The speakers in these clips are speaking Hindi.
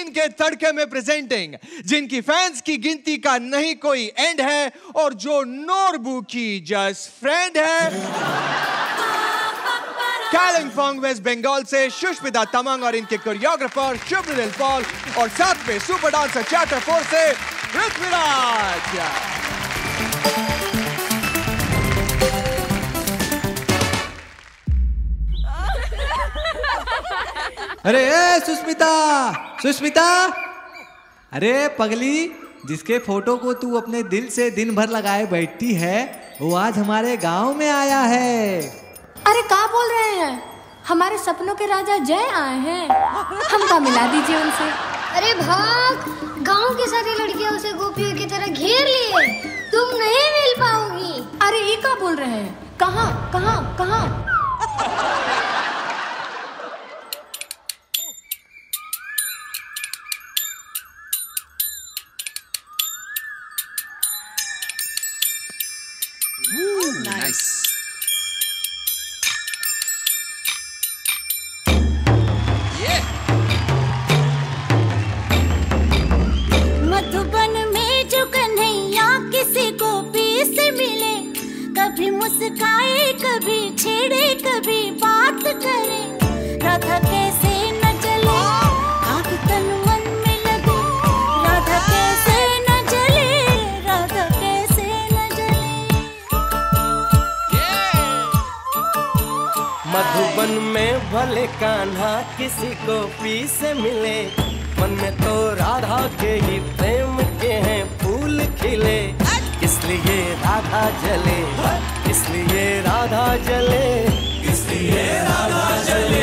दिन के तड़के में प्रेजेंटिंग, जिनकी फैंस की गिनती का नहीं कोई एंड है और जो नोरबू की जस्ट फ्रेंड है। कालिम्पोंग वेस्ट बंगाल से सुष्मिता तमंग और इनके कोरियोग्राफर शुभ्रनील पॉल और साथ में सुपर डांसर चैप्टर 4 से पृथ्वीराज। अरे सुष्मिता, सुष्मिता, अरे पगली, जिसके फोटो को तू अपने दिल से दिन भर लगाए बैठती है वो आज हमारे गांव में आया है। अरे क्या बोल रहे हैं? हमारे सपनों के राजा जय आए हैं, हमका मिला दीजिए उनसे। अरे भाग, गांव की सारी लड़कियां उसे गोपियों की तरह घेर लिए, तुम नहीं मिल पाओगी। अरे ये क्या बोल रहे हैं? कहाँ कहाँ कहाँ? Nice. मधुबन में जो कन्हैया किसी गोपी से मिले, कभी मुस्काए कभी छेड़े कभी बात करे, राधा कैसे न जले आग तन मन में लगे, राधा कैसे न जले, राधा कैसे न जले। मधुबन में भले कान्हा किसी गोपी से मिले, मन में तो राधा के ही प्रेम के हैं फूल खिले, इसलिए राधा जले, इसलिए राधा जले, इसलिए राधा जले।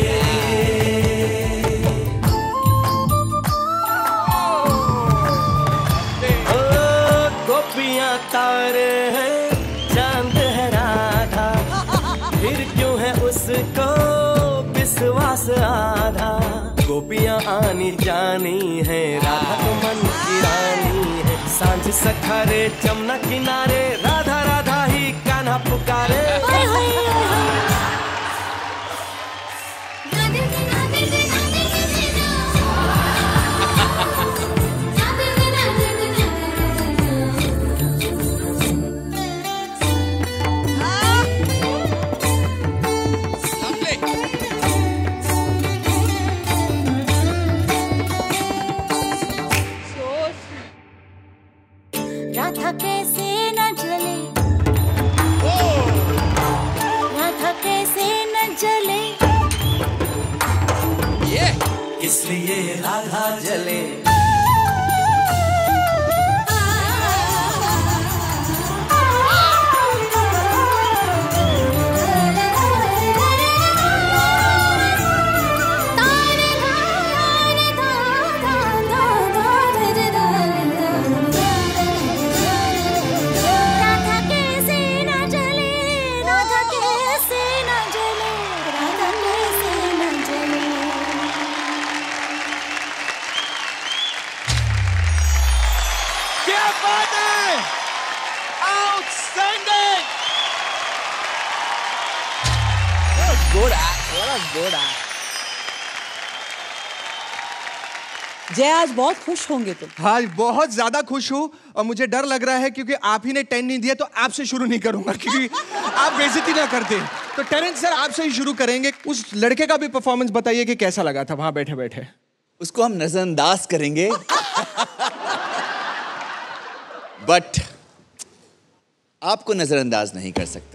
गोपियां तारे हैं, चांद है राधा, फिर क्यों है उसको विश्वास आधा। गोपियां आनी जानी है, राधा तो मन की रानी है, सांझ सखारे जमुना किनारे, राधा राधा ही कान्हा पुकारे। राधा कैसे न जले, राधा कैसे न जले, इसलिए राधा जले। जय, आज बहुत खुश होंगे तुम। हाँ, बहुत ज्यादा खुश हूँ और मुझे डर लग रहा है क्योंकि आप ही ने 10 नहीं दिया, तो आपसे शुरू नहीं करूंगा क्योंकि आप बेइज्जती ना कर दें। तो टेरेंस सर, आपसे ही शुरू करेंगे। उस लड़के का भी परफॉर्मेंस बताइए कि कैसा लगा था वहां बैठे बैठे। उसको हम नजरअंदाज करेंगे बट आपको नजरअंदाज नहीं कर सकते।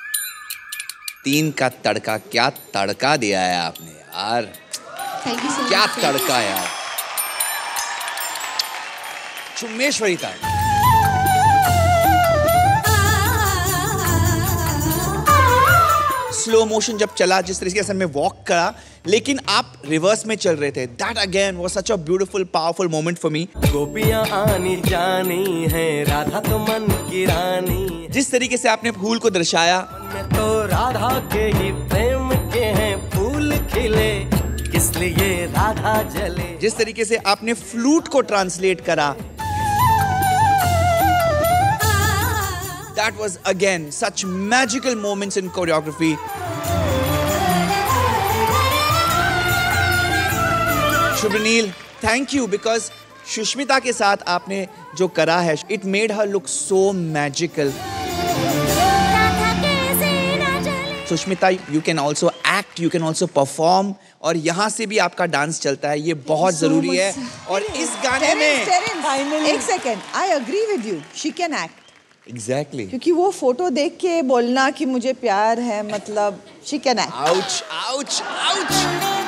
3 का तड़का, क्या तड़का दिया है आपने यार, क्या तड़का यार। चुम्मेश्वरी था। स्लो मोशन जब चला, जिस तरीके से हमने वॉक करा, लेकिन आप रिवर्स में चल रहे थे। That again was such a beautiful, powerful moment for me. गोपियां आनी जानी है, राधा तो मन की रानी। जिस तरीके से आपने फूल को दर्शाया, मन में तो राधा के ही प्रेम के हैं फूल खिले, इसलिए राधा जले। जिस तरीके से आपने फ्लूट को ट्रांसलेट करा, that was again such magical moments in choreography. Shubhranil, thank you because Sushmita के साथ आपने जो करा है, इट मेड हर look so magical. Sushmita, you can also act, you can also perform, और यहाँ से भी आपका डांस चलता है, ये बहुत जरूरी है. और इस गाने में एक second, I agree with you, she can act. Exactly, क्योंकि वो फोटो देख के बोलना कि मुझे प्यार है, मतलब she can act. Ouch ouch ouch.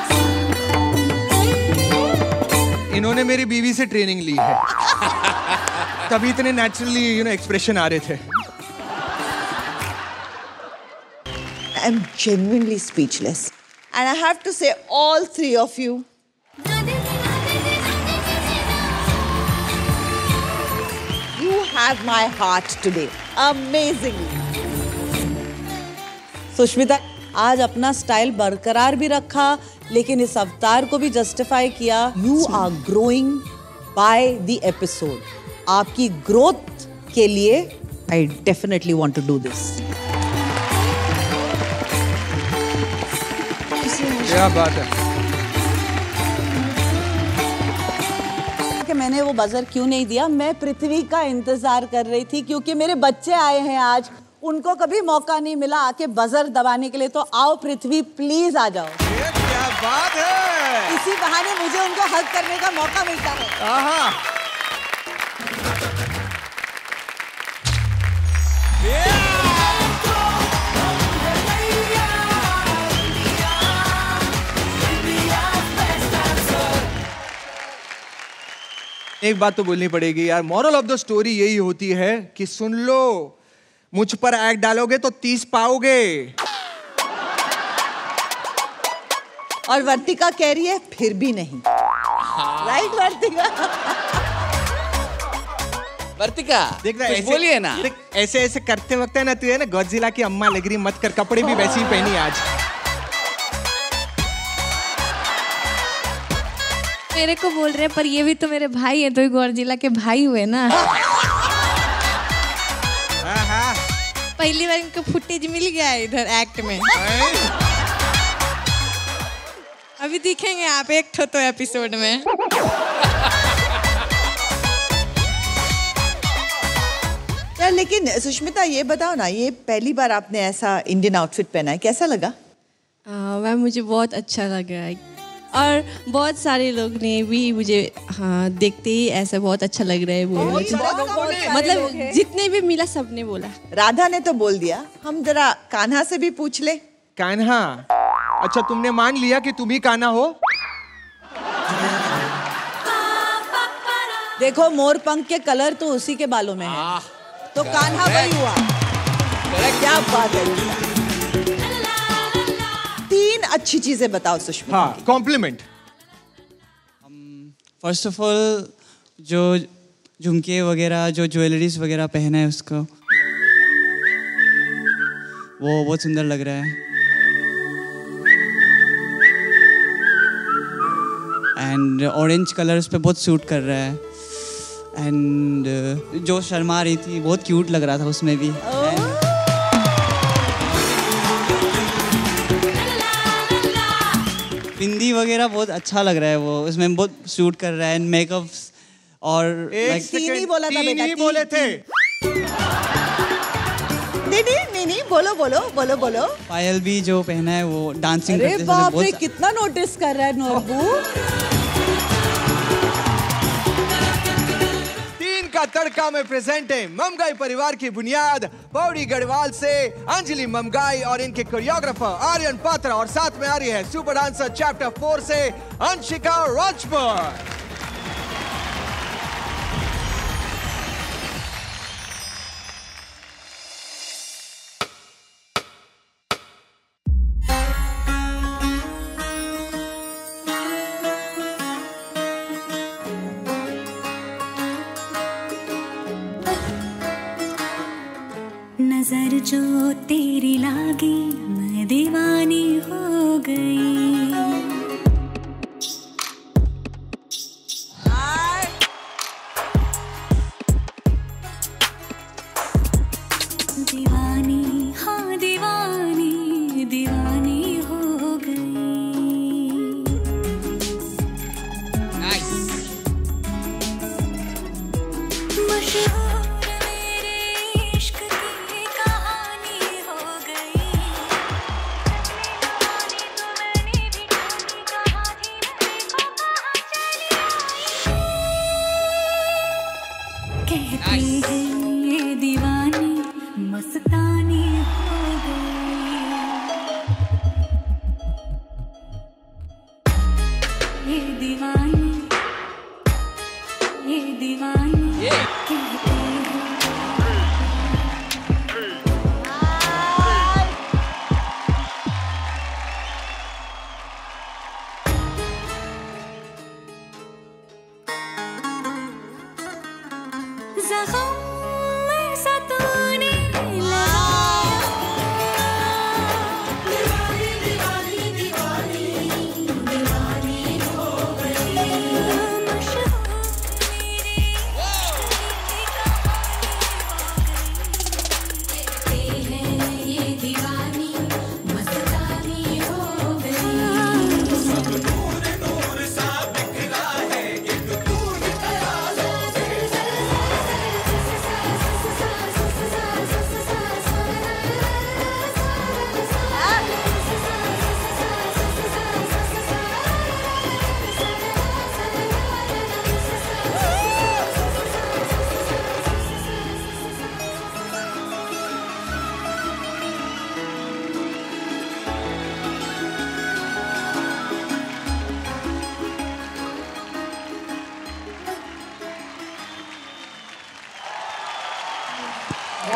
इन्होंने मेरी बीवी से ट्रेनिंग ली है. तभी इतने नेचुरली एक्सप्रेशन आ रहे थे. I'm genuinely speechless. And I have to say, all three of you, you have my heart today. Amazing. Sushmita, आज अपना स्टाइल बरकरार भी रखा, लेकिन इस अवतार को भी जस्टिफाई किया. You are growing by the episode. आपकी ग्रोथ के लिए I definitely want to do this. क्या बात है. कि मैंने वो बजर क्यों नहीं दिया, मैं पृथ्वी का इंतजार कर रही थी, क्योंकि मेरे बच्चे आए हैं आज, उनको कभी मौका नहीं मिला आके बजर दबाने के लिए. तो आओ पृथ्वी, प्लीज आ जाओ. ये क्या बात है. इसी बहाने मुझे उनको हग करने का मौका मिलता है. आहा. एक बात तो बोलनी पड़ेगी यार, मॉरल ऑफ द स्टोरी यही होती है कि सुन लो, मुझ पर एक्ट डालोगे तो 30 पाओगे. और वर्तिका कह रही है फिर भी नहीं. राइट वर्तिका? वर्तिका, देख रहा है, बोलिए ना. ऐसे ऐसे करते वक्त है ना, तू है ना गॉडजिला की अम्मा लग रही, मत कर. कपड़े भी वैसे ही पहनी आज. मेरे को बोल रहे हैं, पर ये भी तो मेरे भाई हैं, तो गौरजिला के भाई हुए ना. पहली बार इनको फुटेज मिल गया है इधर एक्ट में. अभी दिखेंगे आप एक तो एपिसोड में. यार लेकिन सुष्मिता, ये बताओ ना, ये पहली बार आपने ऐसा इंडियन आउटफिट पहना है, कैसा लगा? मैम मुझे बहुत अच्छा लग रहा है, और बहुत सारे लोग ने भी मुझे देखते ही ऐसा बहुत अच्छा लग रहा है बोला. मतलब जितने भी मिला सबने बोला. राधा ने तो बोल दिया, हम जरा कान्हा से भी पूछ ले. कान्हा? अच्छा, तुमने मान लिया कि तुम ही कान्हा हो? देखो, मोर पंख के कलर तो उसी के बालों में है, तो कान्हा वही हुआ. क्या बात है. 3 अच्छी चीजें बताओ सुष्मिता. हाँ, कॉम्प्लीमेंट. फर्स्ट ऑफ ऑल, जो झुमके वगैरह, जो ज्वेलरीज वगैरह पहना है उसको, वो बहुत सुंदर लग रहा है. एंड ऑरेंज कलर उस पर बहुत सूट कर रहा है. एंड जो शर्मा रही थी, बहुत क्यूट लग रहा था उसमें भी. बिंदी वगैरह बहुत अच्छा लग रहा है, वो उसमें बहुत सूट कर रहा है. मेकअप और तीन ही बोला था बेटा, तीन ही बोले थे. नहीं, बोलो. पायल भी जो पहना है वो डांसिंग करते हैं. बाप रे, कितना नोटिस कर रहा है नोरबू. का तड़का में प्रेजेंट है ममगाई परिवार की बुनियाद पौड़ी गढ़वाल से अंजलि ममगाई और इनके कोरियोग्राफर आर्यन पात्रा, और साथ में आ रही है सुपर डांसर चैप्टर 4 से अंशिका राजपूत. नजर जो तेरी लागी मैं दीवानी हो गई. दीवानी, हाँ दीवानी, दीवानी हो गई. Nice.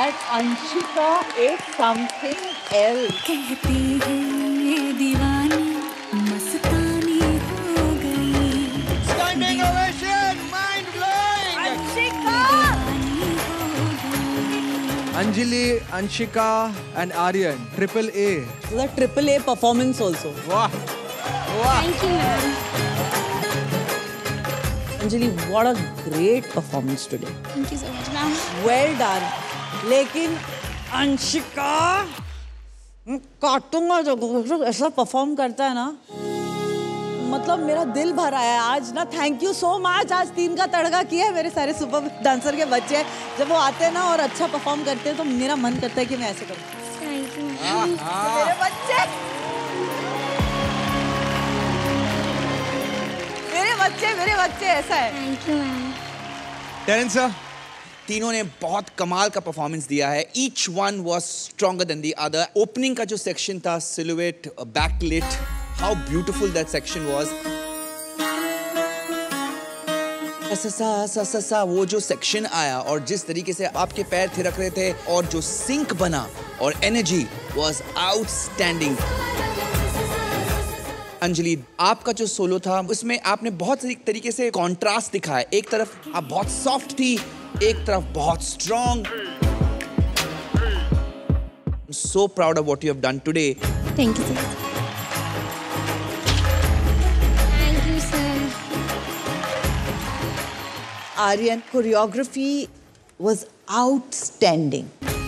That Anshika is something else. कहती है ये दीवानी मस्तानी हो गई. Standing ovation, mind blowing. Anshika. Anjali, Anshika, and Aryan, triple A. So the triple A performance also. Wow. Wow. Thank you, ma'am. Anjali, what a great performance today. Thank you so much, ma'am. Well done. लेकिन अंशिका काटूंगा जब ऐसा परफॉर्म करता है ना, मतलब मेरा दिल भरा है आज ना. Thank you so much. आज 3 का तड़का किया है. मेरे सारे सुपर डांसर के बच्चे जब वो आते हैं ना और अच्छा परफॉर्म करते हैं तो मेरा मन करता है कि मैं ऐसे करूँ. Thank you, ma'am. मेरे बच्चे ऐसा है. Thank you, ma'am. Terence sir. तीनों ने बहुत कमाल का परफॉर्मेंस दिया है. Each one was stronger than the other. Opening का जो सेक्शन था, silhouette, backlit, how beautiful that section was. सा वो जो सेक्शन आया और जिस तरीके से आपके पैर थिरक रहे थे और जो सिंक बना और एनर्जी was outstanding. अंजलि, आपका जो सोलो था उसमें आपने बहुत तरीके से कॉन्ट्रास्ट दिखाया. एक तरफ आप बहुत सॉफ्ट थी, एक तरफ बहुत strong. I'm so proud of what you have done today. Thank you, sir. Thank you, sir. Aryan, choreography was outstanding.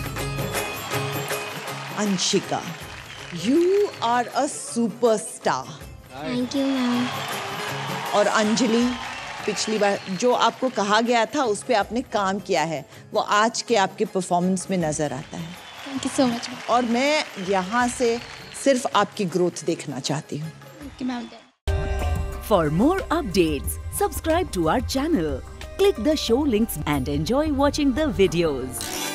Anshika, you are a superstar. Thank you, ma'am. और अंजलि, पिछली बार जो आपको कहा गया था उस पे आपने काम किया है, वो आज के आपके परफॉर्मेंस में नजर आता है. Thank you so much, ma'am. और मैं यहाँ से सिर्फ आपकी ग्रोथ देखना चाहती हूँ. Thank you, ma'am. For more updates, subscribe to our channel, click the show links and enjoy watching the videos.